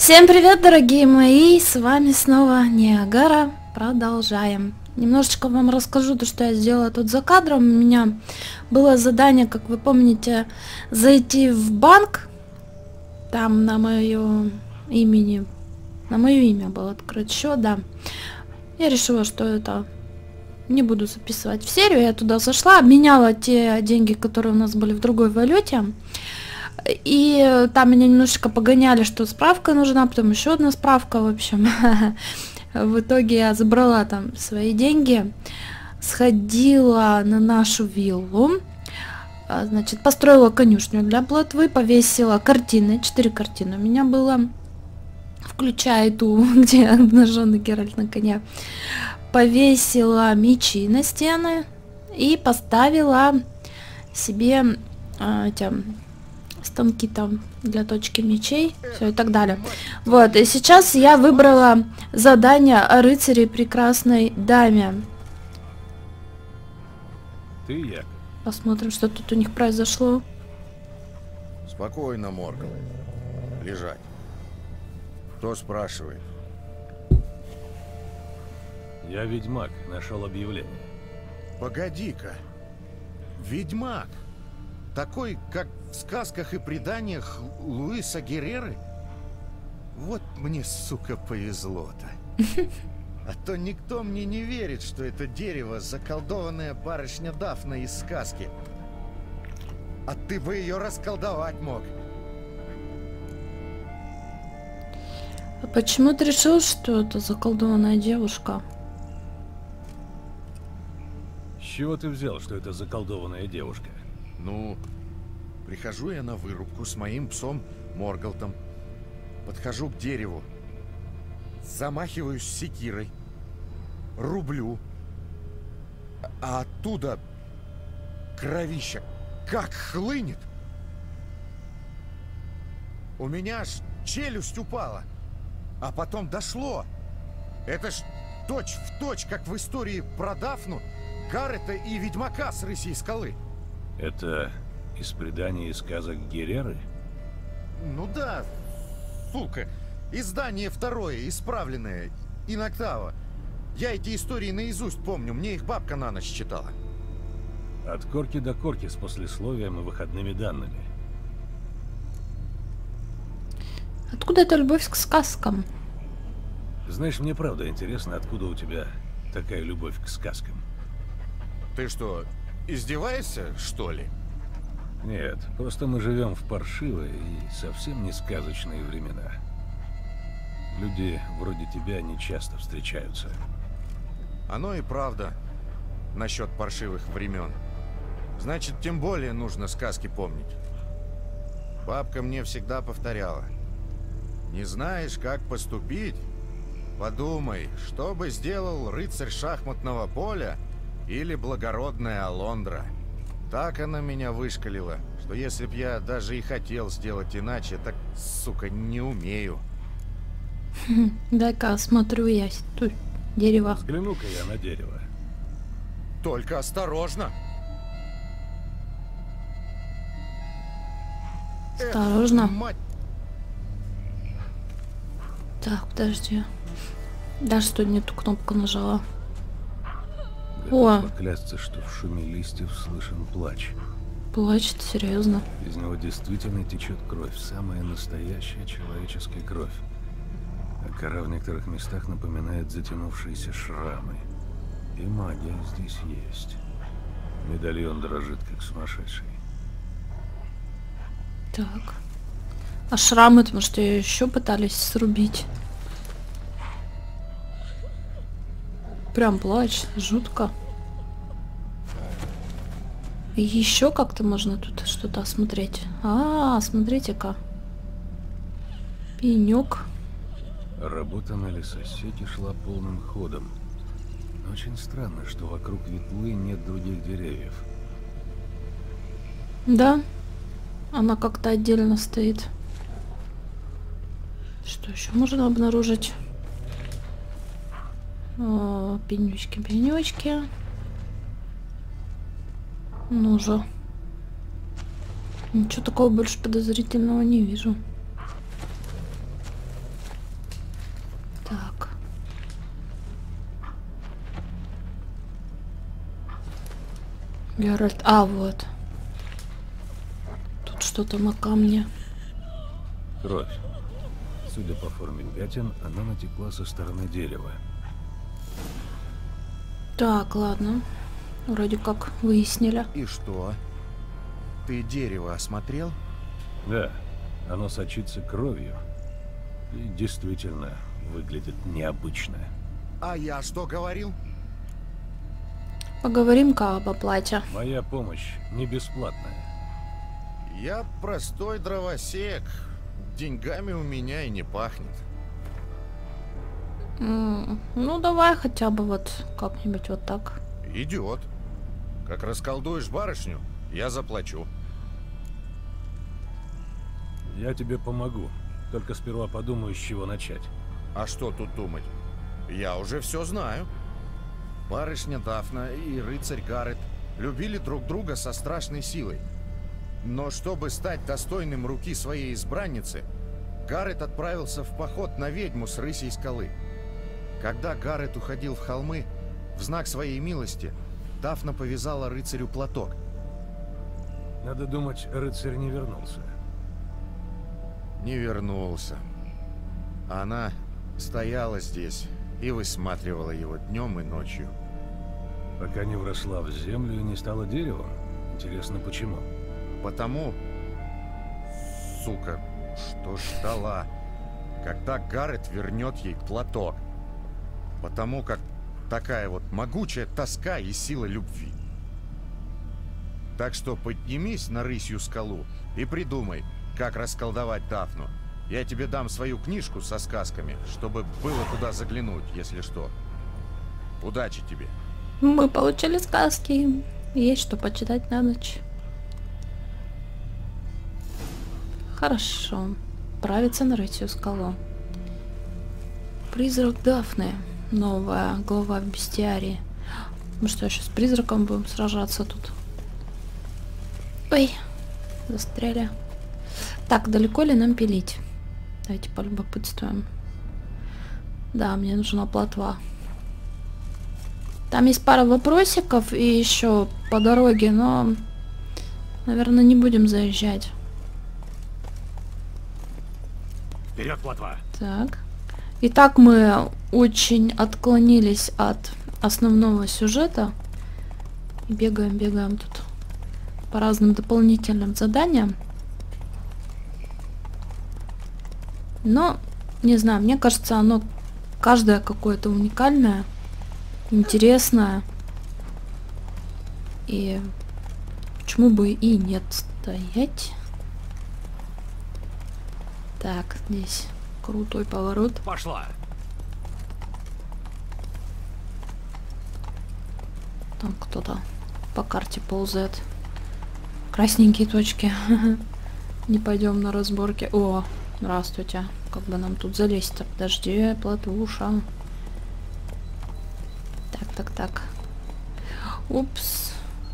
Всем привет, дорогие мои, с вами снова Ниагара. Продолжаем. Немножечко вам расскажу то, что я сделала тут за кадром. У меня было задание, как вы помните, зайти в банк. Там на мое имя был открыт счет, да. Я решила, что это не буду записывать в серию. Я туда зашла, обменяла те деньги, которые у нас были в другой валюте. И там меня немножечко погоняли, что справка нужна, потом еще одна справка, в общем. В итоге я забрала там свои деньги, сходила на нашу виллу, значит, построила конюшню для плотвы, повесила картины, 4 картины у меня было, включая ту, где обнаженный Геральт на коне. Повесила мечи на стены и поставила себе эти станки там для точки мечей, все и так далее. Вот, и сейчас я выбрала задание о рыцаре прекрасной даме. Ты як? Посмотрим, что тут у них произошло. Спокойно, Моргал. Лежать. Кто спрашивает? Я ведьмак, нашел объявление. Погоди-ка. Ведьмак. Такой, как в сказках и преданиях Луиса Герреры? Вот мне, сука, повезло-то. А то никто мне не верит, что это дерево заколдованная барышня Дафна из сказки. А ты бы ее расколдовать мог. А почему ты решил, что это заколдованная девушка? С чего ты взял, что это заколдованная девушка? Ну, прихожу я на вырубку с моим псом Моргалтом. Подхожу к дереву. Замахиваюсь секирой. Рублю. А оттуда кровища как хлынет. У меня аж челюсть упала. А потом дошло. Это ж точь в точь, как в истории про Дафну, Гаррета и Ведьмака с Рысьей скалы. Это из преданий и сказок Герреры? Ну да, сука. Издание второе, исправленное, Иноктава. Я эти истории наизусть помню, мне их бабка на ночь читала. От корки до корки с послесловием и выходными данными. Откуда эта любовь к сказкам? Знаешь, мне правда интересно, откуда у тебя такая любовь к сказкам. Ты что, издеваешься, что ли? Нет, просто мы живем в паршивые и совсем не сказочные времена. Люди вроде тебя не часто встречаются. Оно и правда насчет паршивых времен. Значит, тем более нужно сказки помнить. Бабка мне всегда повторяла. Не знаешь, как поступить? Подумай, что бы сделал рыцарь шахматного поля или благородная Алондра. Так она меня вышкалила, что если б я даже и хотел сделать иначе, так, сука, не умею. Дай-ка осмотрю я тут дерево. Взгляну-ка я на дерево. Только осторожно. Осторожно. Эх, мать. Так, подожди. Да, что не ту кнопку нажала. Готов О. поклясться, что в шуме листьев слышен плач. Плачет, серьезно. Из него действительно течет кровь, самая настоящая человеческая кровь. А кора в некоторых местах напоминает затянувшиеся шрамы. И магия здесь есть. Медальон дрожит, как сумасшедший. Так. А шрамы, потому что ее еще пытались срубить. Прям плач, жутко. И еще как-то можно тут что-то осмотреть. Смотрите-ка. Пенек. Работа на лесосеке шла полным ходом. Но очень странно, что вокруг ветлы нет других деревьев. Да. Она как-то отдельно стоит. Что еще можно обнаружить? О, пенечки, пенечки. Ну же. Ничего такого больше подозрительного не вижу. Геральт. А, вот. Тут что-то на камне. Кровь. Судя по форме пятен, она натекла со стороны дерева. Так, ладно. Вроде как выяснили. И что? Ты дерево осмотрел? Да, оно сочится кровью. И действительно выглядит необычно. А я что говорил? Поговорим-ка об оплате. Моя помощь не бесплатная. Я простой дровосек. Деньгами у меня и не пахнет. Ну, давай хотя бы вот как-нибудь вот так. Идет. Как расколдуешь барышню, я заплачу. Я тебе помогу. Только сперва подумаю, с чего начать. А что тут думать? Я уже все знаю. Барышня Дафна и рыцарь Гаррет любили друг друга со страшной силой. Но чтобы стать достойным руки своей избранницы, Гаррет отправился в поход на ведьму с Рысей скалы. Когда Гаррет уходил в холмы, в знак своей милости, Дафна повязала рыцарю платок. Надо думать, рыцарь не вернулся. Не вернулся. Она стояла здесь и высматривала его днем и ночью. Пока не вросла в землю и не стала деревом. Интересно, почему? Потому, сука, что ждала, когда Гаррет вернет ей платок. Потому как такая вот могучая тоска и сила любви. Так что поднимись на Рысью скалу и придумай, как расколдовать Дафну. Я тебе дам свою книжку со сказками, чтобы было куда заглянуть, если что. Удачи тебе. Мы получили сказки. Есть что почитать на ночь. Хорошо. Правиться на Рысью скалу. Призрак Дафны. Новая глава в бестиарии. Мы что, сейчас с призраком будем сражаться тут? Ой, застряли. Так, далеко ли нам пилить? Давайте полюбопытствуем. Да, мне нужна плотва. Там есть пара вопросиков и еще по дороге, но, наверное, не будем заезжать. Вперед, плотва! Так. Итак, мы очень отклонились от основного сюжета. Бегаем тут по разным дополнительным заданиям. Но, не знаю, мне кажется, оно каждое какое-то уникальное, интересное. И почему бы и нет стоять? Так, здесь крутой поворот. Пошла! Там кто-то по карте ползает. Красненькие точки. Не пойдем на разборки. О, здравствуйте. Как бы нам тут залезть-то? Подожди, плотвуша. Так. Упс.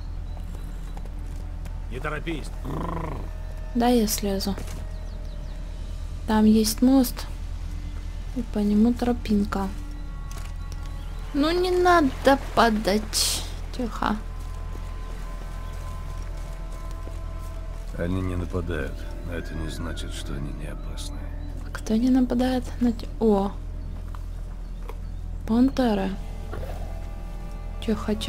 Не торопись. Да, я слезу. Там есть мост. И по нему тропинка. Ну не надо падать. Тихо. Они не нападают, но это не значит, что они не опасны. Кто не нападает на О! Пантеры. Тихо.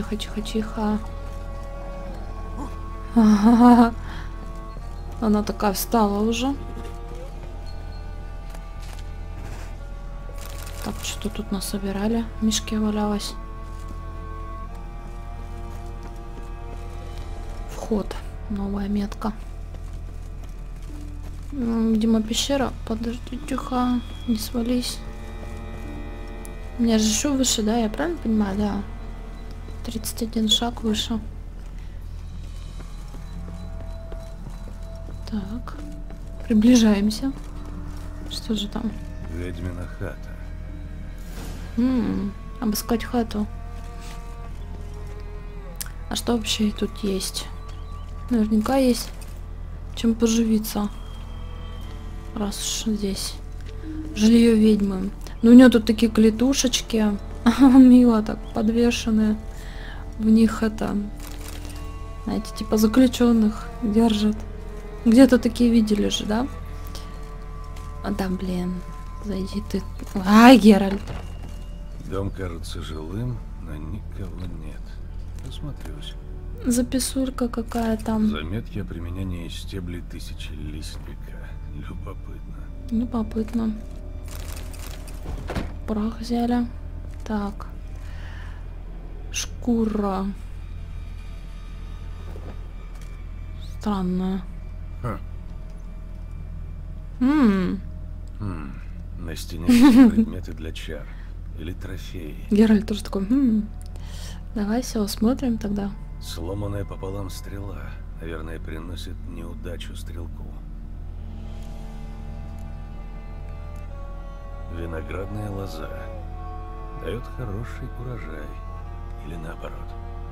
Она такая встала уже. Так, что тут насобирали? В мешке валялось. Вход. Новая метка. Видимо, пещера. Подожди, тихо. Не свались. У меня же еще выше, да? Я правильно понимаю? Да. 31 шаг выше. Так. Приближаемся. Что же там? Ведьмина хата. Обыскать хату. А что вообще тут есть? Наверняка есть чем поживиться. Раз уж здесь жилье ведьмы. Ну, у нее тут такие клетушечки. Мило так подвешенные. В них это Знаете, типа заключенных держат. Где-то такие видели же, да? А да, блин. Зайди ты. А, Геральт. Дом кажется жилым, но никого нет. Посмотрюсь. Записулька какая там. Заметки о применении стеблей тысячелистника. Любопытно. Любопытно. Прах взяли. Так. Шкура. Странная. Ха. На стене висят предметы для чар. Или трофеи. Геральт тоже такой. Давай все осмотрим тогда. Сломанная пополам стрела. Наверное, приносит неудачу стрелку. Виноградная лоза. Дает хороший урожай. Или наоборот.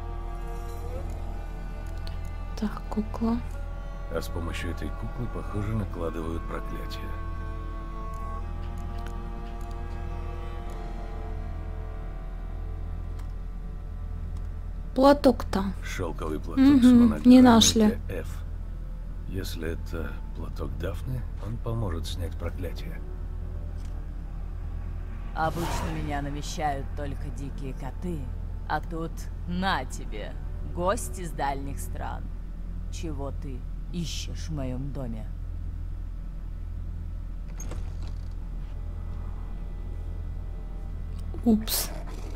Так, кукла. А с помощью этой куклы, похоже, накладывают проклятие. Платок-то. Шелковый платок с монограммой не нашли. для F. Если это платок Дафны, он поможет снять проклятие. Обычно меня навещают только дикие коты, а тут на тебе, гость из дальних стран. Чего ты ищешь в моем доме? Упс.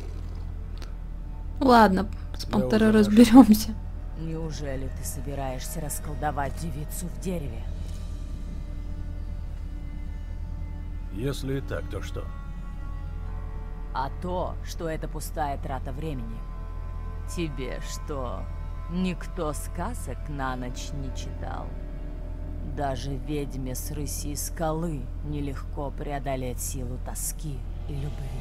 Ладно, с Я пантерой уже разберемся. Неужели ты собираешься расколдовать девицу в дереве? Если и так, то что? А то, что это пустая трата времени. Тебе что, никто сказок на ночь не читал? Даже ведьме с рысьей скалы нелегко преодолеть силу тоски и любви.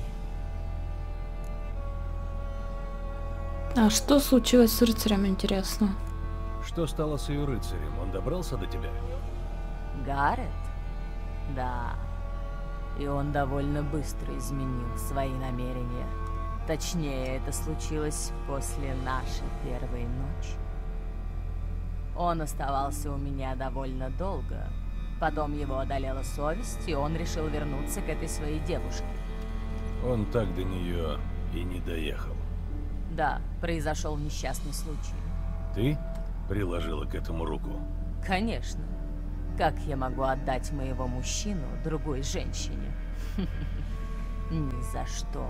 А что случилось с рыцарем, интересно? Что стало с ее рыцарем? Он добрался до тебя? Гаррет? Да. И он довольно быстро изменил свои намерения. Точнее, это случилось после нашей первой ночи. Он оставался у меня довольно долго. Потом его одолела совесть, и он решил вернуться к этой своей девушке. Он так до нее и не доехал. Да, произошел несчастный случай. Ты приложила к этому руку? Конечно. Как я могу отдать моего мужчину другой женщине? Ни за что.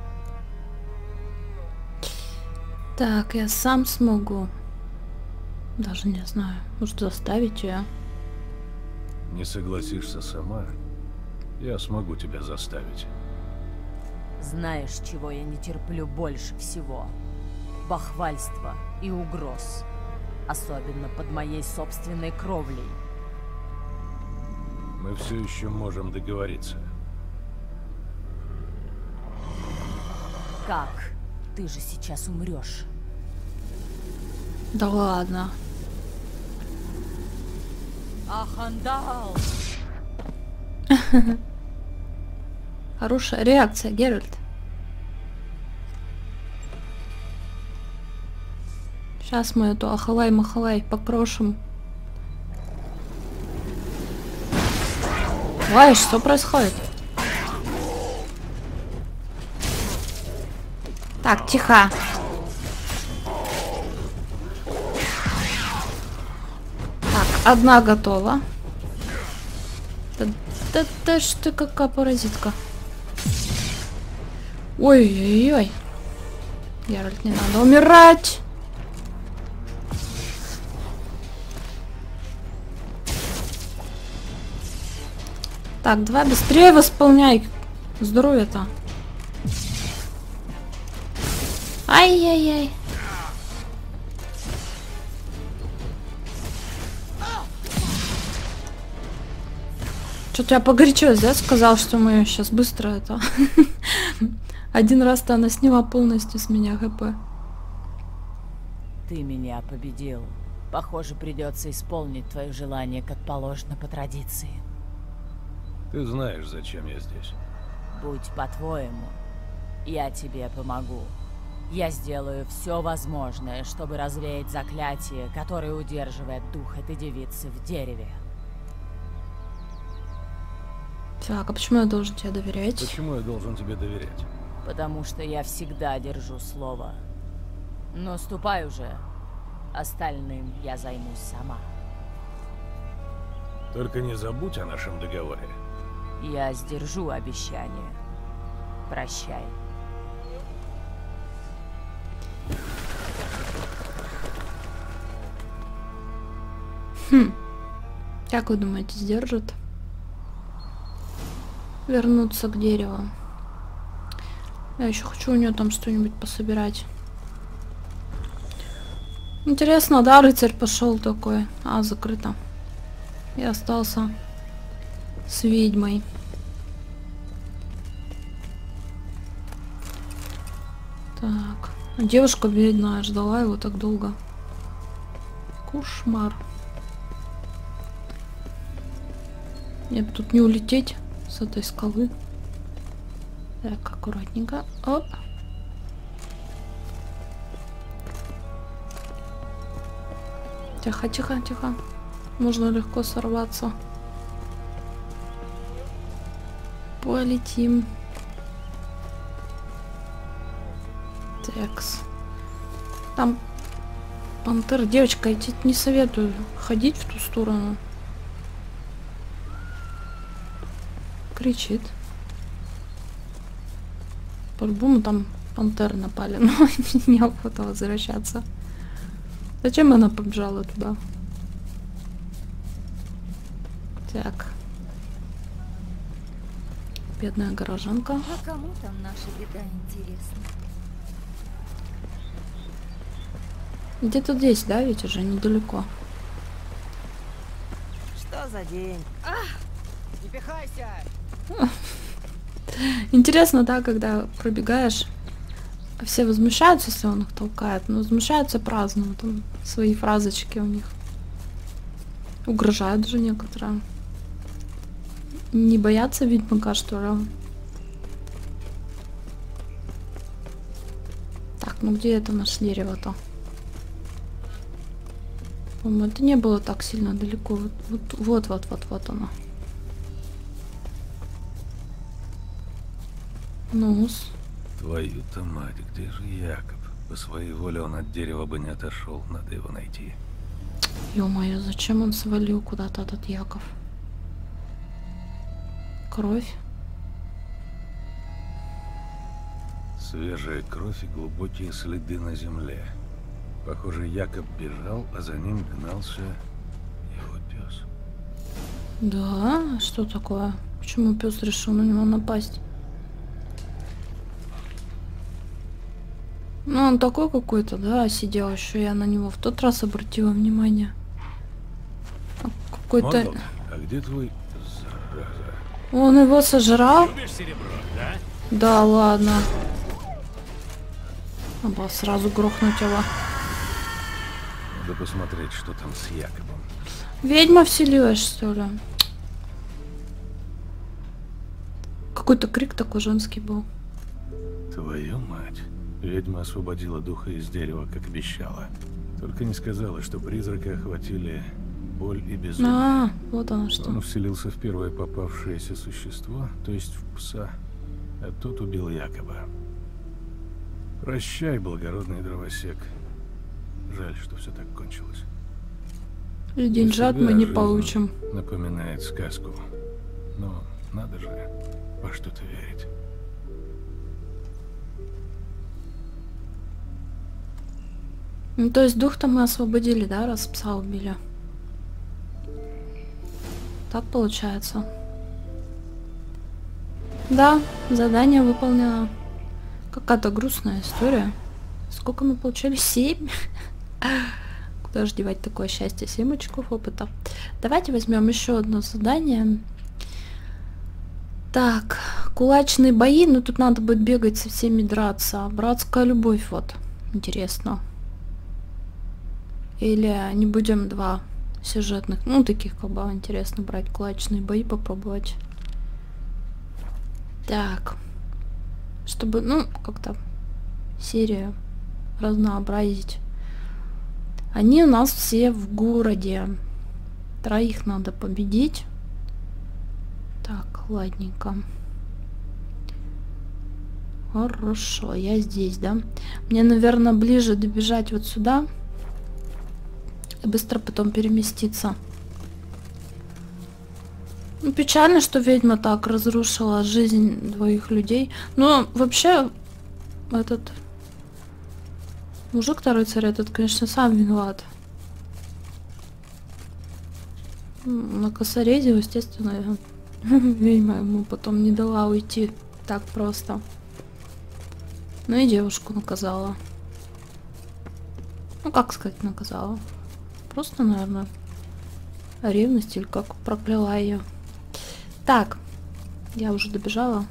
Так, я сам смогу. Даже не знаю. Может, заставить ее? Не согласишься сама, я смогу тебя заставить. Знаешь, чего я не терплю больше всего? Бахвальства и угроз. Особенно под моей собственной кровлей. Мы все еще можем договориться. Как? Ты же сейчас умрешь. Да ладно. Ахандал! Хорошая реакция, Геральт. Сейчас мы эту ахалай-махалай покрошим. Ой, что происходит? Так, тихо. Так, одна готова. Да что ты какая паразитка. Ой-ой-ой. Геральт, не надо умирать. Так, давай быстрее восполняй здоровье-то. Ай-яй-яй. Что-то я погорячилась, да? Сказал, что мы сейчас быстро это... Один раз-то она сняла полностью с меня ХП. Ты меня победил. Похоже, придется исполнить твое желание, как положено по традиции. Ты знаешь, зачем я здесь. Будь по-твоему, я тебе помогу. Я сделаю все возможное, чтобы развеять заклятие, которое удерживает дух этой девицы в дереве. Так, а почему я должен тебе доверять? Почему я должен тебе доверять? Потому что я всегда держу слово. Но ступай уже. Остальным я займусь сама. Только не забудь о нашем договоре. Я сдержу обещание. Прощай. Как вы думаете, сдержит? Вернуться к дереву. Я еще хочу у нее там что-нибудь пособирать. Интересно, да, рыцарь пошел такой. А, закрыто. И остался с ведьмой. Так. А девушка бедная ждала его так долго. Кошмар. Мне бы тут не улететь с этой скалы. Так, аккуратненько. Оп. Тихо, тихо, тихо. Можно легко сорваться. Полетим. Такс. Там пантера. Девочка, я тебе не советую ходить в ту сторону. Кричит. По-любому там пантеры напали, но неохота возвращаться. Зачем она побежала туда? Так. Бедная горожанка. А кому там наша беда, интересно? Где-то здесь, да, ведь уже недалеко. Что за день? Не пихайся! Интересно, да, когда пробегаешь, все возмущаются, если он их толкает, но возмущаются праздно, там свои фразочки у них. Угрожают же некоторые. Не боятся ведьмака, что ли? Так, ну где это наше дерево-то? По-моему, это не было так сильно далеко. Вот оно. Ну-с. Твою-то мать, где же Якоб? По своей воле он от дерева бы не отошел, надо его найти. Ё-моё, зачем он свалил куда-то этот Яков? Кровь. Свежая кровь и глубокие следы на земле. Похоже, Якоб бежал, а за ним гнался его пес. Да? Что такое? Почему пес решил на него напасть? Ну, он такой какой-то, да, сидел еще. Я на него в тот раз обратила внимание. Какой-то... Монгол, а где твой... Зараза. Он его сожрал? Любишь серебро, да? Да, ладно. Надо сразу грохнуть его. Надо посмотреть, что там с Якобом. Ведьма вселилась, что ли? Какой-то крик такой женский был. Твою мать. Ведьма освободила духа из дерева, как обещала. Только не сказала, что призрака охватили боль и безумие. А, вот оно что. Он вселился в первое попавшееся существо, то есть в пса, а тот убил Якоба. Прощай, благородный дровосек. Жаль, что все так кончилось. И деньжат мы не получим. Напоминает сказку. Но надо же во что-то верить. Ну, то есть дух-то мы освободили, да, раз пса убили? Так получается. Да, задание выполнено. Какая-то грустная история. Сколько мы получили? 7? Куда же девать такое счастье? 7 очков опыта. Давайте возьмем еще одно задание. Так, кулачные бои. Ну, тут надо будет бегать со всеми драться. Братская любовь, вот. Интересно. Или не будем 2 сюжетных, ну, таких как бы интересно брать кулачные бои, попробовать. Так. Чтобы, ну, как-то серию разнообразить. Они у нас все в городе. 3 надо победить. Так, ладненько. Хорошо, я здесь, да? Мне, наверное, ближе добежать вот сюда. И быстро потом переместиться. Ну, печально, что ведьма так разрушила жизнь 2 людей. Но вообще, этот мужик, второй царь, этот, конечно, сам виноват. На косорезе, естественно, ведьма ему потом не дала уйти так просто. Ну и девушку наказала. Ну, как сказать, наказала? Просто, наверное, ревность или как прокляла ее. Так, я уже добежала.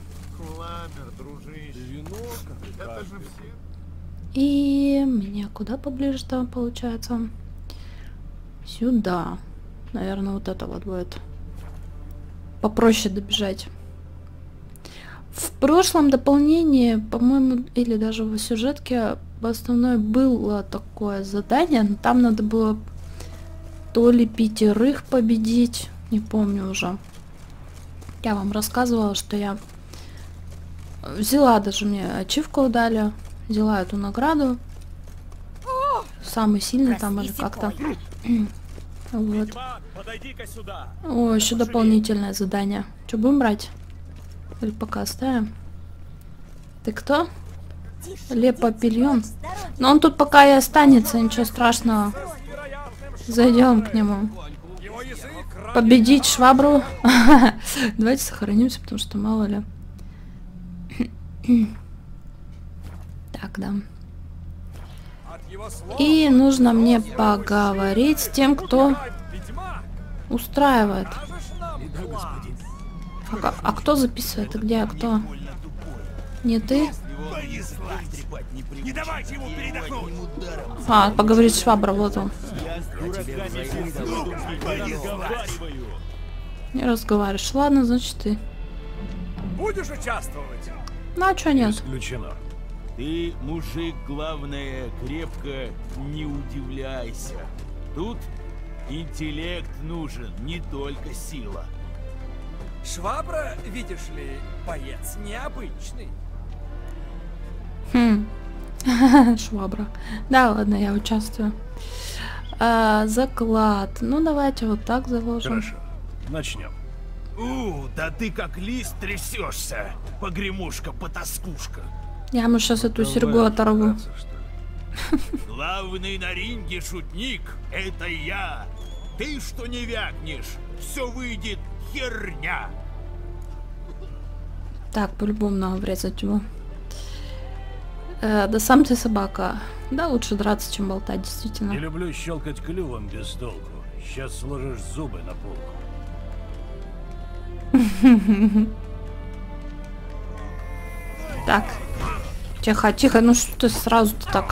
И мне куда поближе там получается? Сюда. Наверное, вот это вот будет попроще добежать. В прошлом дополнении, по-моему, или даже в сюжетке основное было такое задание, но там надо было то ли 5 победить, не помню уже. Я вам рассказывала, что я взяла, даже мне ачивку дали, взяла эту награду. Самый сильный там или как-то. Вот. О, еще дополнительное задание. Что, будем брать? Или пока оставим? Ты кто? Лепопильон. Но он тут пока и останется, ничего страшного. Зайдем к нему. Победить швабру. Давайте сохранимся, потому что мало ли. Так, да. И нужно мне поговорить с тем, кто устраивает. А кто записывает? И где? А кто? Не ты? А, поговорить с шваброй, вот он. Не разговариваешь. Ладно, значит ты. Будешь участвовать? Ну а чё нет? Исключено. Ты, мужик, главное, крепко не удивляйся. Тут интеллект нужен, не только сила. Швабра, видишь ли, боец необычный. Хм. Швабра. Да, ладно, я участвую. Заклад. Ну, давайте вот так заложим. Хорошо, начнем. Да ты как лист трясешься, погремушка-потаскушка. Я ему сейчас эту серьгу оторву. Главный на ринге шутник — это я. Ты что не вякнешь, все выйдет херня. Так, по-любому надо врезать его. Да сам ты собака. Да, лучше драться, чем болтать, действительно. Не люблю щелкать клювом без толку. Сейчас сложишь зубы на полку. Так. Тихо, тихо, ну что ты сразу-то так?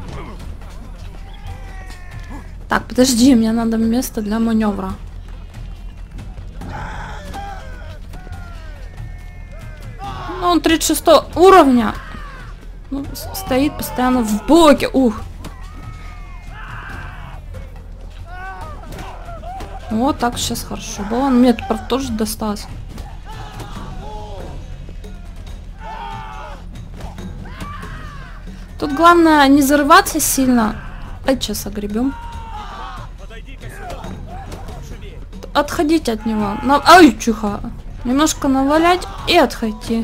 Так, подожди, мне надо место для маневра. Ну, он 36 уровня. Ну, стоит постоянно в блоке. Ух. Вот так сейчас хорошо было. Мне тут правда тоже досталось. Тут главное не зарываться сильно. А сейчас огребем. Отходить от него. Ай, чиха. Немножко навалять и отходить.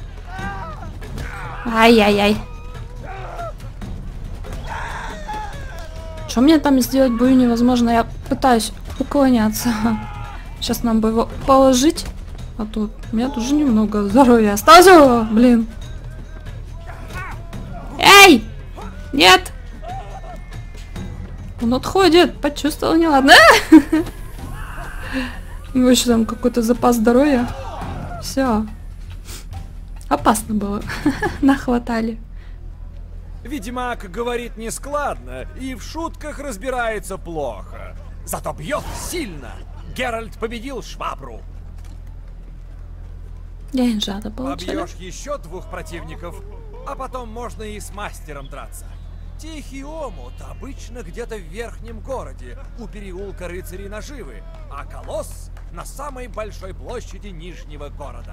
Ай-яй-яй. Что мне там сделать бою невозможно. Я пытаюсь уклоняться. Сейчас нам бы его положить. А то у меня тоже немного здоровья осталось. О, блин. Эй! Нет! Он отходит. Почувствовал неладно. У него еще там какой-то запас здоровья. Все. Опасно было. Нахватали. Ведьмак говорит нескладно и в шутках разбирается плохо. Зато бьет сильно. Геральт победил швабру. Деньжата получили. Побьешь еще 2 противников, А потом можно и с мастером драться. Тихий омут обычно где-то в верхнем городе, у переулка рыцарей наживы, а колосс на самой большой площади нижнего города.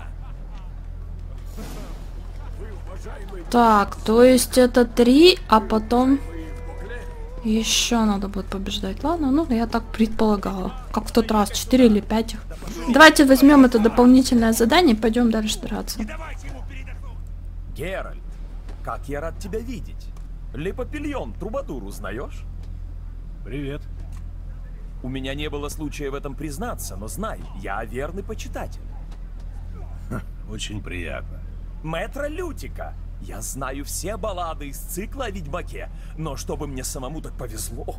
Так, то есть это 3, а потом еще надо будет побеждать. Ладно, ну я так предполагала. Как в тот раз, 4 или 5 их. Давайте возьмем это дополнительное задание и пойдем дальше драться. Геральт, как я рад тебя видеть. Лепопильон, трубадур, узнаешь? Привет. У меня не было случая в этом признаться, но знай, я верный почитатель. Очень приятно. Мэтра Лютика. Я знаю все баллады из цикла о Ведьмаке, но чтобы мне самому так повезло.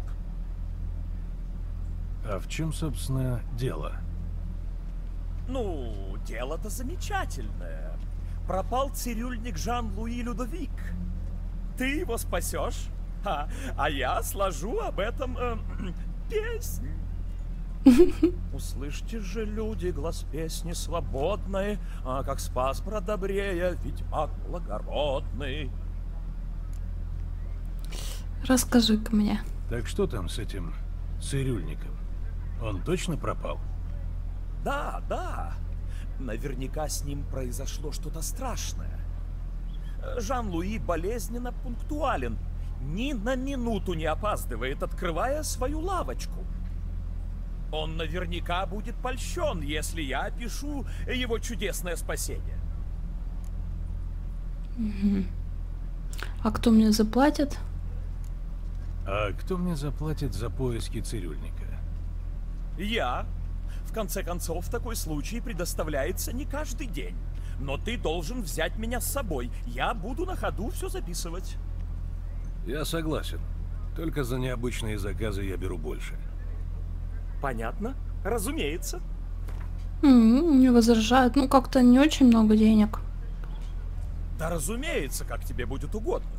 А в чем, собственно, дело? Ну, дело-то замечательное. Пропал цирюльник Жан-Луи Людовик. Ты его спасешь, а я сложу об этом песнь. Услышьте же, люди, глаз песни свободной, как спас Бродобрея ведьмак благородный. Расскажи-ка мне. Так что там с этим цирюльником? Он точно пропал? Да, да. Наверняка с ним произошло что-то страшное. Жан-Луи болезненно пунктуален. Ни на минуту не опаздывает, открывая свою лавочку. Он наверняка будет польщен, если я опишу его чудесное спасение. А кто мне заплатит? А кто мне заплатит за поиски цирюльника? Я. В конце концов, такой случай предоставляется не каждый день. Но ты должен взять меня с собой. Я буду на ходу все записывать. Я согласен. Только за необычные заказы я беру больше. Понятно? Разумеется. Не возражают. Ну, как-то не очень много денег. Да разумеется, как тебе будет угодно.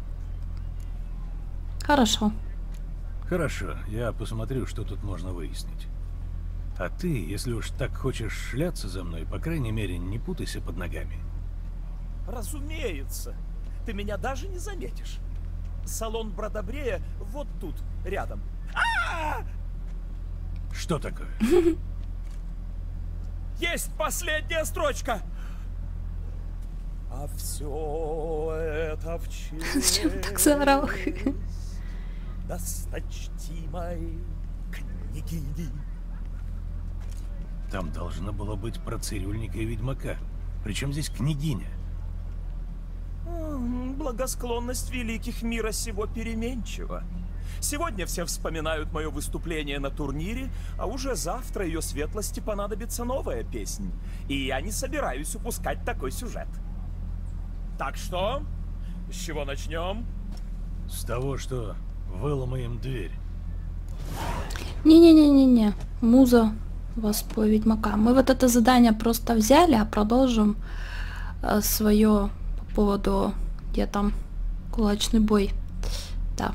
Хорошо. Хорошо, я посмотрю, что тут можно выяснить. А ты, если уж так хочешь шляться за мной, по крайней мере, не путайся под ногами. Разумеется. Ты меня даже не заметишь. Салон Бродобрея вот тут, рядом. Что такое? Есть последняя строчка. А все это в честь Зачем так заорал? досточтимой княгини. Там должно было быть про цирюльника и ведьмака. Причем здесь княгиня? Благосклонность великих мира сего переменчива. Сегодня все вспоминают мое выступление на турнире, а уже завтра ее светлости понадобится новая песня. И я не собираюсь упускать такой сюжет. Так что, с чего начнем? С того, что выломаем дверь. Не-не-не-не-не. Муза воспой ведьмака. Мы вот это задание просто взяли, а продолжим свое по поводу, где там кулачный бой. Да.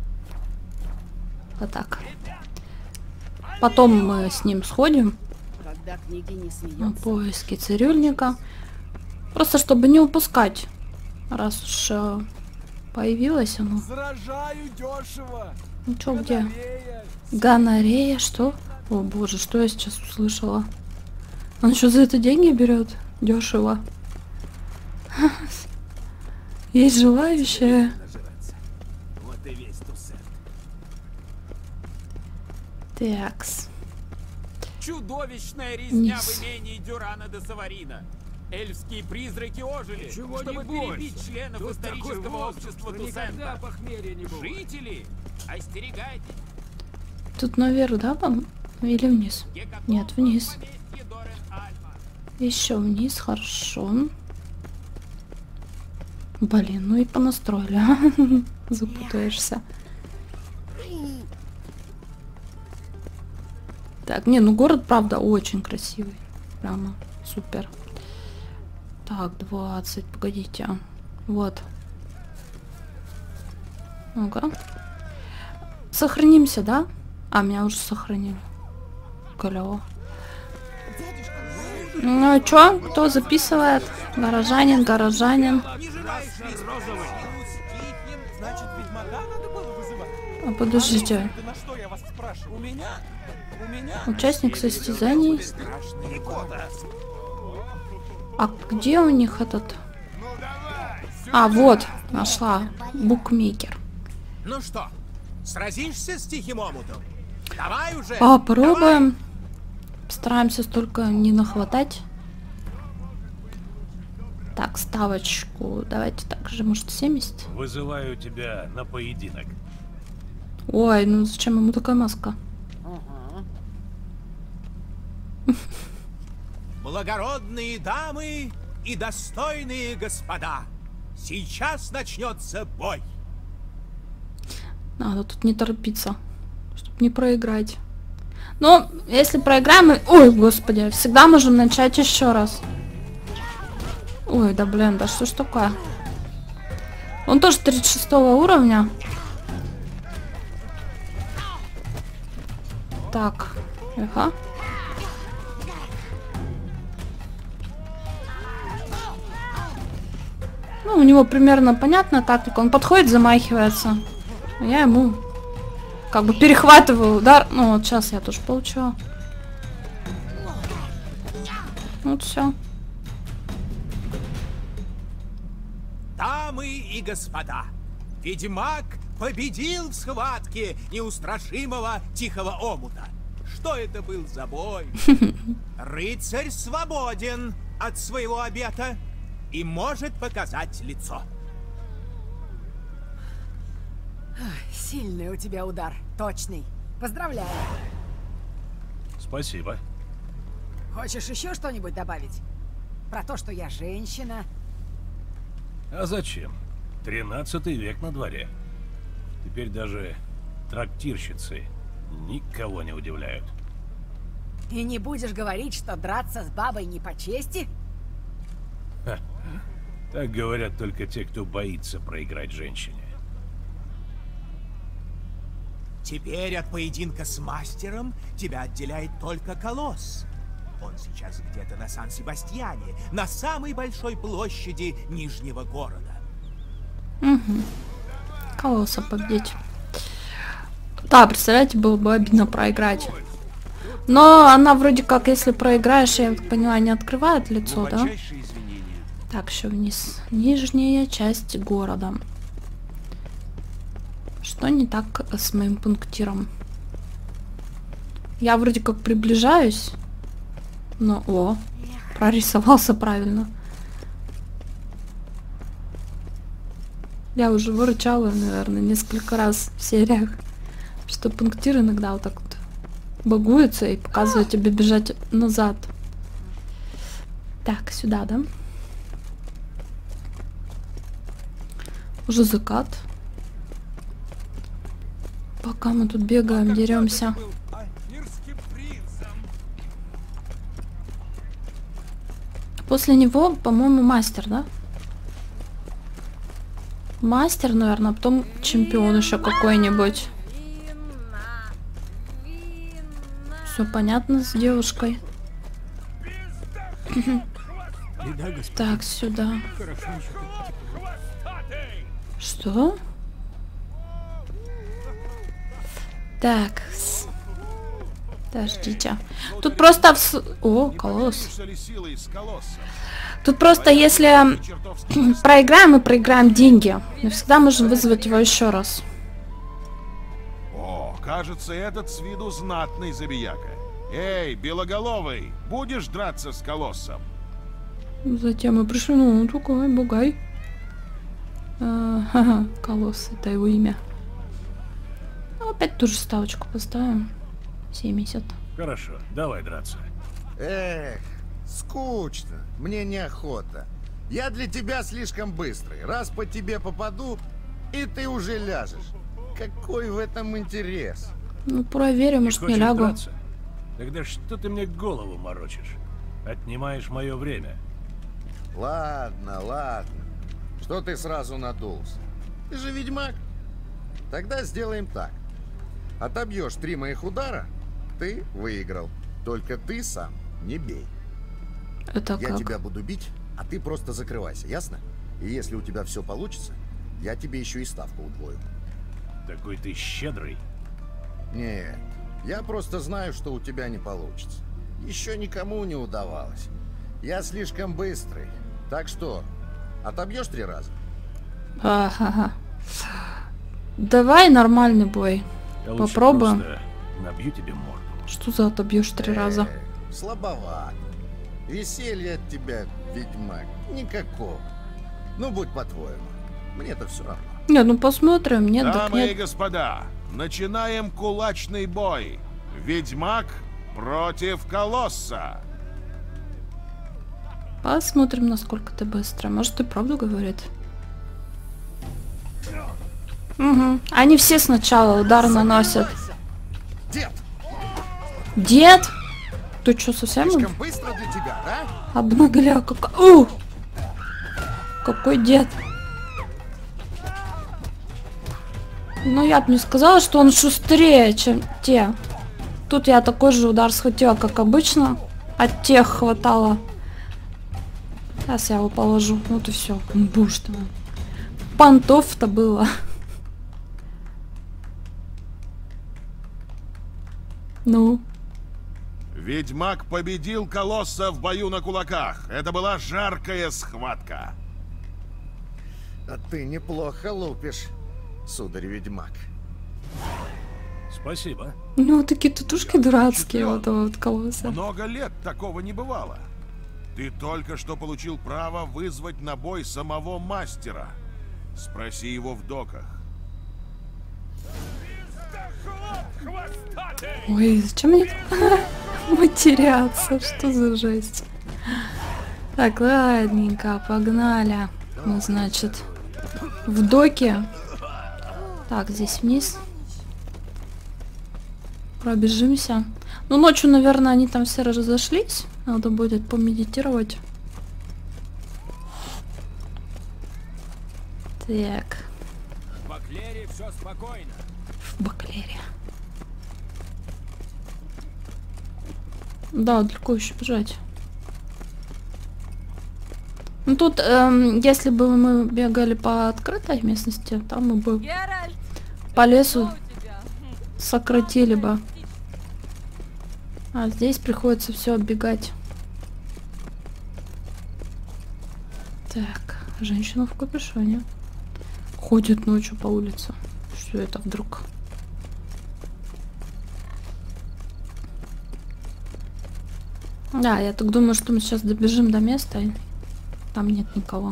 Вот так. Потом мы с ним сходим на поиски цирюльника. Просто чтобы не упускать. Раз уж появилось оно. Сражаю дешево. Ну чё, где? Гонорея, что? О боже, что я сейчас услышала? Он что, за это деньги берет? Дешево. Есть желающие. Вот и весь тусет. Такс. Чудовищная резня Низ. в имении Дюрана де Саварина. Эльфские призраки ожили, Ничего чтобы не бойся. перебить членов Тут исторического такой воздух, общества что никогда Тусента. похмелья не бывает. Жители, остерегайтесь. Тут наверх, да, или вниз? Гекатомба Нет, вниз. в поместье Дорен-Альма. Еще вниз, хорошо. Блин, ну и понастроили, а? Запутаешься. Так, не, ну город, правда, очень красивый. Прямо супер. Так, 20, погодите. Вот. Ну-ка. Сохранимся, да? А, меня уже сохранили. Клево. Ну чё, кто записывает? Горожанин, горожанин. розовый. Значит, ведьмака надо было вызывать. А подождите. Да на что я вас спрашиваю? У меня? Участник состязаний. Страшный кота. А где у них этот? А, вот, нашла. Букмекер. Ну что, сразишься с Тихим омутом? Давай уже! Попробуем. Стараемся столько не нахватать. Так, ставочку. Давайте также, может, 70. Вызываю тебя на поединок. Ой, ну зачем ему такая маска? Благородные дамы и достойные господа, сейчас начнется бой. Надо тут не торопиться, чтобы не проиграть. Но если проиграем, мы... Ой, господи, всегда можем начать еще раз. Ой, да блин, да что ж такое? Он тоже 36 уровня. Так, ага. Ну, у него примерно понятная тактика. Он подходит, замахивается. А я ему как бы перехватываю удар. Ну, вот сейчас я тоже получу. Вот все. Дамы и господа, ведьмак победил в схватке неустрашимого Тихого омута. Что это был за бой? Рыцарь свободен от своего обета и может показать лицо. Сильный у тебя удар, точный. Поздравляю. Спасибо. Хочешь еще что-нибудь добавить? Про то, что я женщина? А зачем? 13 век на дворе. Теперь даже трактирщицы никого не удивляют. И не будешь говорить, что драться с бабой не по чести? Ха. Так говорят только те, кто боится проиграть женщине. Теперь от поединка с мастером тебя отделяет только Колосс. Он сейчас где-то на Сан-Себастьяне, на самой большой площади Нижнего города. Угу. Колосса победить. Да, представляете, было бы обидно проиграть. Но она вроде как, если проиграешь, я так понимаю, не открывает лицо, да? Так, еще вниз. Нижняя часть города. Что не так с моим пунктиром? Я вроде как приближаюсь. Но, о, прорисовался правильно. Я уже выручала, наверное, несколько раз в сериях, что пунктир иногда вот так вот багуется и показывает тебе бежать назад. Так, сюда, да? Уже закат. Пока мы тут бегаем, деремся. После него, по-моему, мастер, да? Мастер, наверное, а потом чемпион еще какой-нибудь. Все понятно с девушкой. Так, сюда. Что? Так. Подождите. Тут просто... О, Колосс. Тут просто, если проиграем, мы проиграем деньги. Мы всегда можем вызвать его еще раз. О, кажется, этот с виду знатный забияка. Эй, белоголовый, будешь драться с Колоссом? Затем мы пришли, ну, он такой, бугай. Ага, Колосс, это его имя. Ну, опять ту же ставочку поставим. 70. Хорошо, давай драться. Эх, скучно. Мне неохота. Я для тебя слишком быстрый. Раз по тебе попаду, и ты уже ляжешь. Какой в этом интерес? Ну, проверим, может, не лягу. Драться? Тогда что ты мне голову морочишь? Отнимаешь мое время. Ладно, ладно. Что ты сразу надулся? Ты же ведьмак. Тогда сделаем так. Отобьешь 3 моих удара, ты выиграл. Только ты сам не бей. Это Я как? тебя буду бить, а ты просто закрывайся, ясно? И если у тебя все получится, я тебе еще и ставку удвою. Такой ты щедрый. Нет, я просто знаю, что у тебя не получится. Еще никому не удавалось. Я слишком быстрый. Так что, отобьешь 3 раза? Ага. Давай нормальный бой. Попробуем. Набью тебе морду. Что за отобьешь 3 раза? Слабоват. Веселья от тебя, ведьмак, никакого. Ну, будь по-твоему. Мне-то все равно. Не, ну посмотрим. Нет, так Дамы и нет. господа, начинаем кулачный бой. Ведьмак против Колосса. Посмотрим, насколько ты быстро. Может, и правду говорит. Угу. Они все сначала удар наносят. Дед! Дед? Ты что, совсем Слишком быстро для тебя, да? обнаглял? Какой дед? Ну, я бы не сказала, что он шустрее, чем те. Тут я такой же удар схватила, как обычно. От тех хватало. Сейчас я его положу. Вот и все. Боже ты мой. Понтов-то было. Ну. Ведьмак победил Колосса в бою на кулаках. Это была жаркая схватка. А ты неплохо лупишь, сударь-ведьмак. Спасибо. Ну, такие тутушки дурацкие, вот Колосса. Много лет такого не бывало. Ты только что получил право вызвать на бой самого мастера. Спроси его в доках. Ой, зачем мне матеряться? Что за жесть? Так, ладненько, погнали. Ну, значит, в доке. Так, здесь вниз. Пробежимся. Ну, ночью, наверное, они там все разошлись. Надо будет помедитировать. Так. В Баклере все спокойно. В Баклере. Да, далеко еще бежать. Ну тут, если бы мы бегали по открытой местности, там мы бы по лесу сократили бы. А здесь приходится все оббегать. Так, женщина в капюшоне. Ходит ночью по улице. Что это вдруг? Да, я так думаю, что мы сейчас добежим до места, и там нет никого.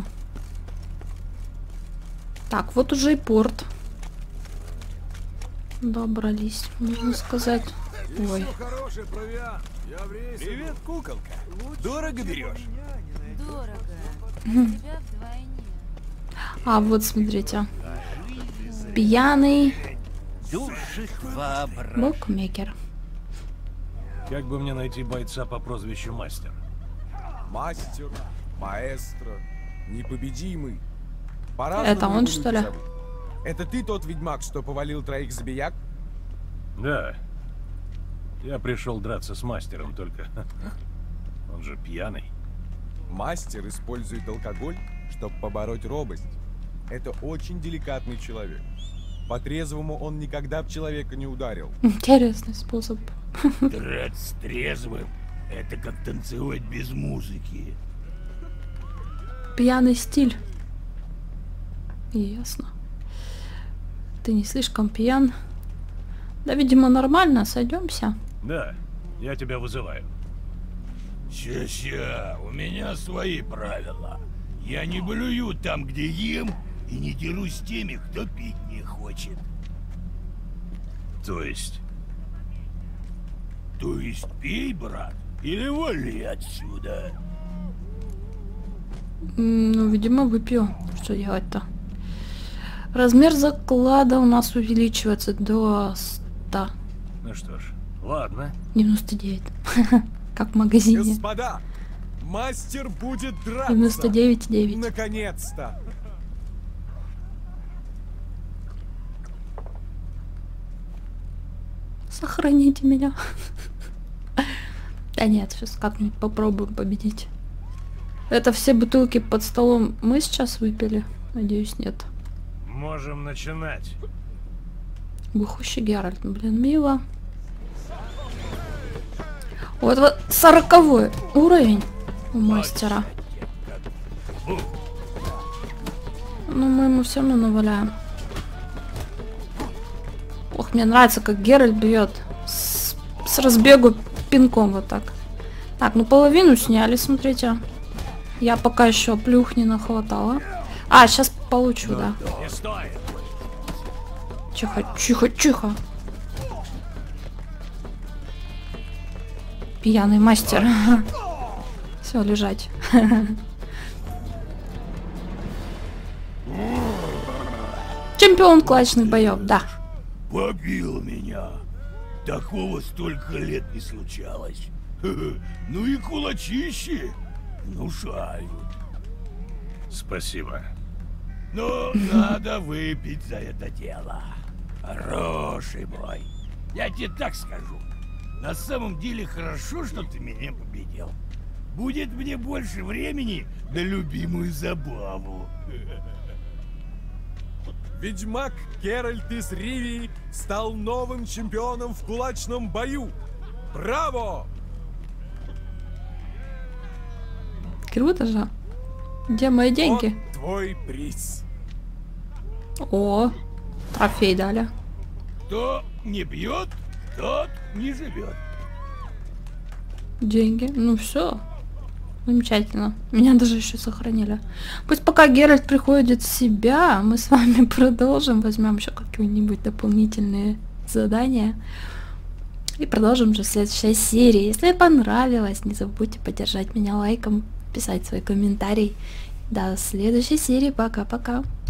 Так, вот уже и порт. Добрались, можно сказать. Ой. Привет, куколка. Дорого берешь? Дорого. Тебя вдвойне. А вот смотрите. Пьяный букмекер. Как бы мне найти бойца по прозвищу Мастер? Мастер, маэстро, непобедимый. Это он, что ли? Это ты тот ведьмак, что повалил 3 забияк? Да. Я пришел драться с мастером, только он же пьяный. Мастер использует алкоголь, чтобы побороть робость. Это очень деликатный человек. По-трезвому он никогда в человека не ударил. Интересный способ. Драться трезвым — это как танцевать без музыки. Пьяный стиль. Ясно. Ты не слишком пьян. Да, видимо, нормально, сойдемся. Да, я тебя вызываю. Ща-ща, у меня свои правила. Я не блюю там, где ем, и не дерусь с теми, кто пить не хочет. То есть? То есть пей, брат, или вали отсюда. Ну, видимо, выпью. Что делать-то? Размер заклада у нас увеличивается до 100. Ну что ж, ладно. 99. Как в магазине. Господа, мастер будет драться. 99,9. Наконец-то. Сохраните меня. Да нет, сейчас как-нибудь попробуем победить. Это все бутылки под столом мы сейчас выпили? Надеюсь, нет. Можем начинать. Бухущий Геральт, блин, мило. Вот 40-й уровень у мастера. Ну, мы ему все равно наваляем. Ох, мне нравится, как Геральт бьет. С разбегу пинком вот так. Так, ну половину сняли, смотрите. Я пока еще плюх не нахватала. А, сейчас получу, да. Тихо, тихо, тихо. Пьяный мастер. Все, лежать. Чемпион клатчных боев, да. Побил меня. Такого столько лет не случалось. Ну и кулачищи внушают. Спасибо. Но надо выпить за это дело. Хороший бой. Я тебе так скажу. На самом деле хорошо, что ты меня победил. Будет мне больше времени на любимую забаву. Ведьмак Геральт из Ривии стал новым чемпионом в кулачном бою. Браво! Круто же. Где мои деньги? Вот твой приз. О, трофей дали. Кто не бьет, тот не живет. Деньги. Ну все. Замечательно. Меня даже еще сохранили. Пусть пока Геральт приходит в себя, мы с вами продолжим. Возьмем еще какие-нибудь дополнительные задания. И продолжим уже в следующей серии. Если понравилось, не забудьте поддержать меня лайком, писать свой комментарий. До следующей серии. Пока-пока.